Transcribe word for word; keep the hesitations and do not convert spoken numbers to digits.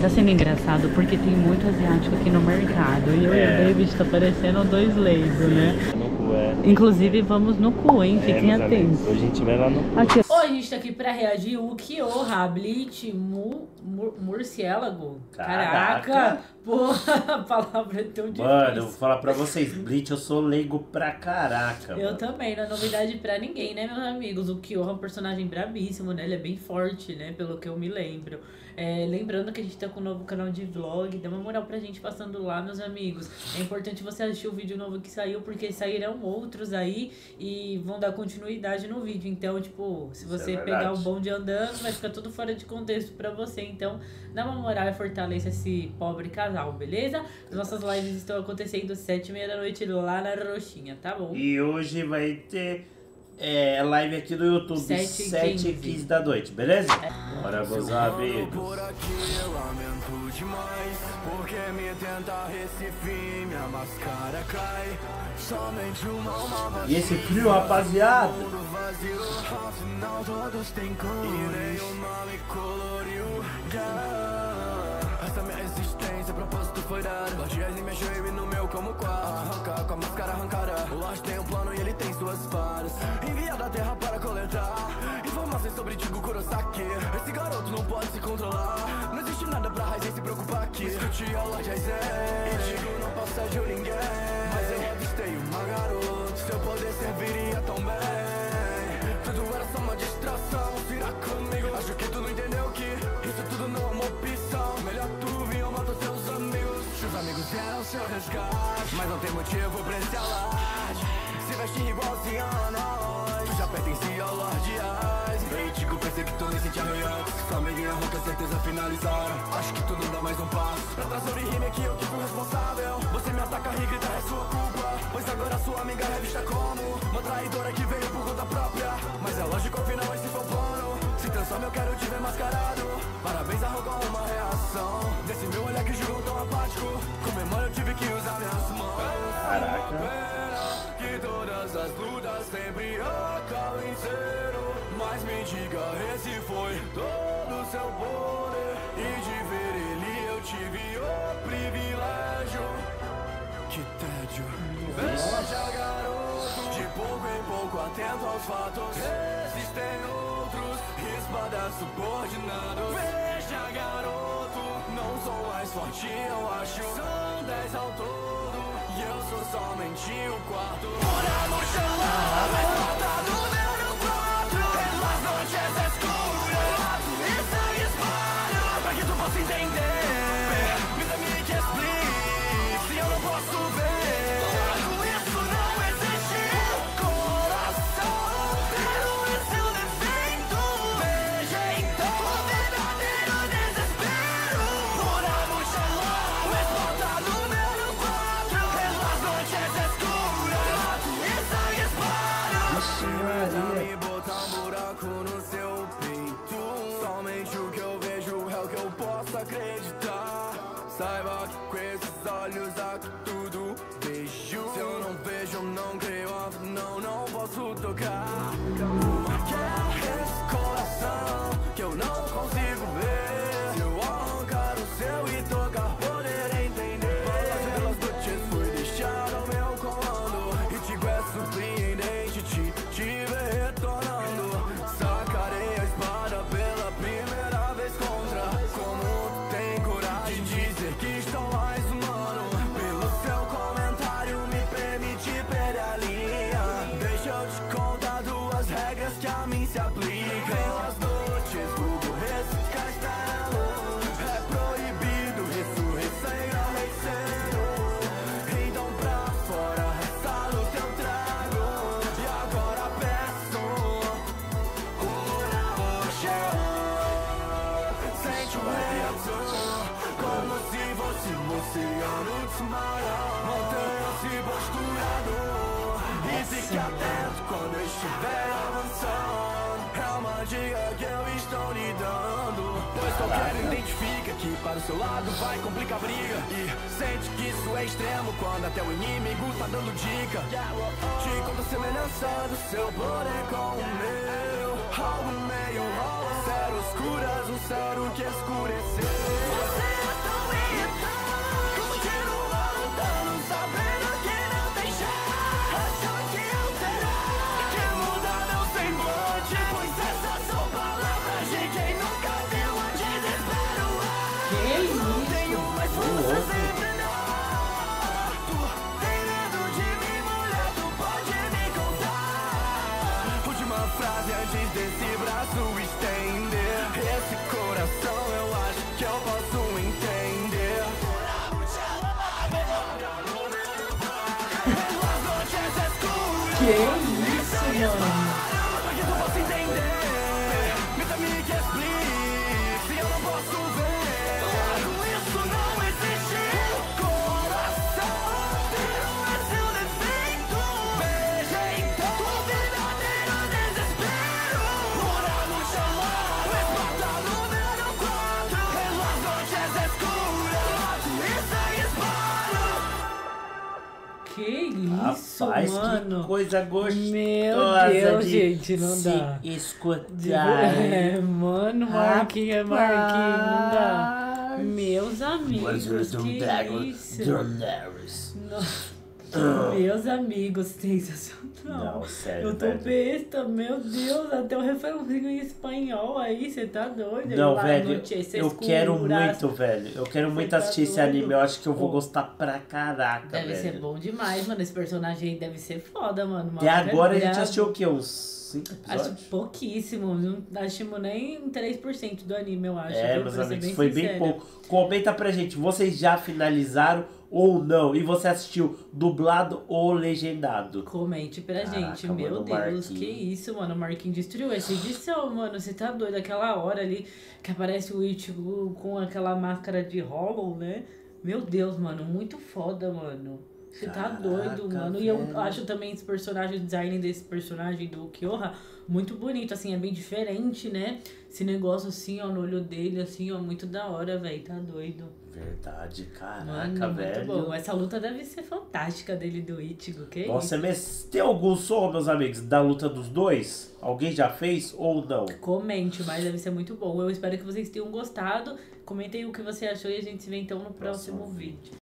Tá sendo engraçado porque tem muito asiático aqui no mercado. E eu é. e o David tá parecendo dois leigos, né? No cu, é. Inclusive vamos no cu, hein? Fiquem é, atentos. Hoje a gente vai lá no cu. Aqui. Hoje a gente tá aqui pra reagir o Kyoha Bleach Mu, Mur, Murciélago. Caraca! Caraca. Porra, a palavra é tão difícil. Mano, eu vou falar pra vocês, Bleach, eu sou leigo pra caraca. Eu mano. também, não é novidade pra ninguém, né, meus amigos? O Kyoha é um personagem brabíssimo, né? Ele é bem forte, né? Pelo que eu me lembro. É, lembrando que a gente tá com um novo canal de vlog, dá uma moral pra gente passando lá, meus amigos. É importante você assistir o vídeo novo que saiu, porque sairão outros aí e vão dar continuidade no vídeo. Então, tipo, se você é pegar o bonde andando, vai ficar tudo fora de contexto pra você. Então, dá uma moral e fortaleça esse pobre casal, beleza? As nossas lives estão acontecendo sete e meia da noite lá na Roxinha, tá bom? E hoje vai ter... É, live aqui no YouTube, sete e quinze da noite, beleza? É. Bora gozar, amigos. Por aqui eu lamento demais, porque me tenta Recife, minha máscara cai. Somente uma alma. E esse frio, rapaziada? Afinal todos têm cor, e nenhuma me coloriu. Essa minha existência, propósito foi dado. Lorde me mexeu e no meu como quarto. Arrancar com a máscara arrancada. O Lorde tem um plano e ele tem suas fadas. Enviado à terra para coletar informações sobre Tigo Kurosaki. Esse garoto não pode se controlar. Não existe nada pra Raizen se preocupar aqui. Escute ao Lorde Raizen. E Tigo não passa de ninguém. Mas eu avistei uma garota. Seu poder serviria tão bem. Tudo era só uma distração. Se irá comigo. Acho que tu não entendeu que isso tudo não é uma opção. Melhor tu vir ou mata seus amigos. Seus amigos eram seu resgate. Mas não tem motivo pra esse alarde. Se veste igualzinho a nós. Tu já pertencia ao Lorde Ice. Ei, Tigo, pensei que tu nem sentia antes. Sua amiguinha rouca, certeza finalizaram. Acho que tu não dá mais um passo. Pra trás sobre rime aqui eu que fui responsável. Você me ataca e grita, é sua culpa. Pois agora sua amiga é vista como uma traidora que veio por conta própria. Mas é lógico, afinal, esse foi o plano. Se transforma, eu quero te ver mascarado. Parabéns, arrogou uma reação. Desse meu olhar que jogou tão apático. Com memória eu tive que usar minhas mãos. Caraca. Que todas as lutas sempre acabam zero. Mas me diga, esse foi todo o seu poder. E de ver ele eu tive o privilégio. Que tédio. Veja, garoto, de pouco em pouco atento aos fatos. Existem outros, espadas subordinados. Veja, garoto, não sou mais forte, eu acho. São dez ao todo. E eu sou somente o quarto. Bora no chão, mas falta número quatro. Pelas noites escuras, e sangue espalha. Pra que tu possa entender, vida me que explique. Se eu não posso ver, com isso não existe coração. Pero esse é o defeito. Veja então o verdadeiro desespero. Bora no chão, mas falta número quatro. Me botar um buraco no seu peito. Somente o que eu vejo é o que eu posso acreditar. Saiba que com esses olhos aqui tudo vejo. Se eu não vejo, eu não creio. Não, não posso tocar. Uma quer esse coração que eu não consigo ver. Se eu arrancar o seu e tocar, poder entender. Palácio pelas noites foi deixado ao meu comando. E Tigo é surpreendente te, te ver retornando. Sacarei a espada pela primeira vez contra. Como tem coragem de dizer que estou mais humano? Pelo seu comentário me permite perder a linha. Deixa eu te contar duas regras que a mim se aplicam. Pelas noites, Google, esse castelo é proibido, ressurreição e agradecer. Então pra fora, resta no teu trago. E agora peço uma chão. Sente o reação, como se fosse um oceano desmaiar. Mantenha-se posturado e fique atento quando eu estiver avançando. É uma dica que eu estou lhe dando. Pois qualquer identifica que para o seu lado vai complicar a briga. E sente que isso é extremo quando até o inimigo tá dando dica. Te conta a semelhança do seu poder com o meu. Algo meio rola, zero escuras, um céu que escureceu. Frase antes desse braço estender. Esse coração eu acho que eu posso entender. Que isso, mano? Porque eu posso entender. Me que explique se eu não posso ver. Com isso não existe coração. Não é seu defeito. Veja então o verdadeiro desespero. Bora nos chamar. Espada número quatro. En las noches escuras. Essa disparo. Que isso, Rapaz, mano? que coisa gostosa. Meu Deus, de gente, não se dá. escutar. É, mano, Marquinhos, é Marquinhos, não dá. Meus amigos, que isso? Nossa. Meus amigos, sensacional. Não, sério, Eu tô velho. besta, meu Deus, até o refrãozinho em espanhol aí, você tá doido? Não, Lá velho, no Chase eu Escuras. quero muito, velho. Eu quero muito tá assistir esse doido? anime. Eu acho que eu vou Pô. gostar pra caraca, Deve velho. ser bom demais, mano. Esse personagem aí deve ser foda, mano. Até agora a gente assistiu o quê? Uns cinco episódios? Acho pouquíssimo, não assistimos nem três por cento do anime, eu acho. É, viu? meus Pra ser amigos, bem foi bem sincera. pouco. Comenta pra gente, vocês já finalizaram ou não? E você assistiu dublado ou legendado? Comente pra Caraca, gente, mano, meu o Deus, Marquinhos. que isso, mano. O Marquinhos destruiu essa edição, mano. Você tá doido? Aquela hora ali que aparece o Ichigo com aquela máscara de Hollow, né? Meu Deus, mano, muito foda, mano. Você tá Caraca, doido, mano. E eu velho. acho também esse personagem, o design desse personagem do Kyoha, muito bonito, assim, é bem diferente, né? Esse negócio assim, ó, no olho dele, assim, ó, muito da hora, velho. Tá doido. Verdade, caraca, Mano, velho. muito bom. Essa luta deve ser fantástica dele do Ichigo, que Nossa, isso? mas tem algum som, meus amigos, da luta dos dois? Alguém já fez ou não? Comente, mas deve ser muito bom. Eu espero que vocês tenham gostado. Comentem o que você achou e a gente se vê então no próximo vídeo.